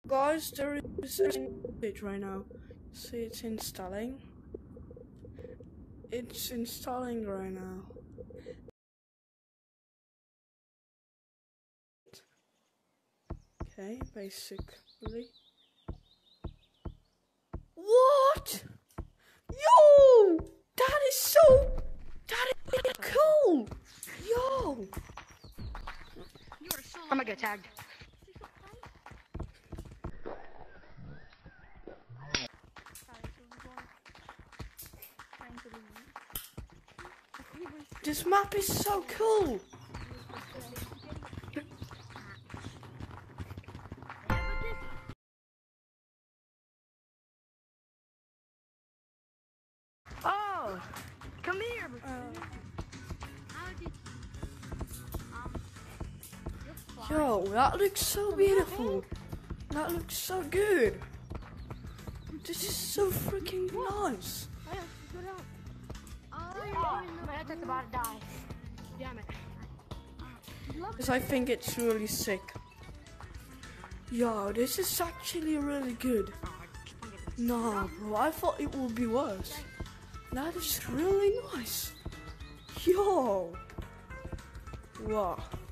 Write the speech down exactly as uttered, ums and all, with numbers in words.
Guys, there is a page right now. See, it's installing. It's installing right now. Okay, basically. What? Yo! That is so... That is cool! Yo! I'm gonna get tagged. This map is so cool! Oh! Come here! Uh, Yo, that looks so beautiful. That looks so good. This is so freaking nice. Oh, my headset's about to die. Damn it. Because I think it's really sick. Yo, this is actually really good. Nah, bro, I thought it would be worse. That is really nice. Yo. Wow.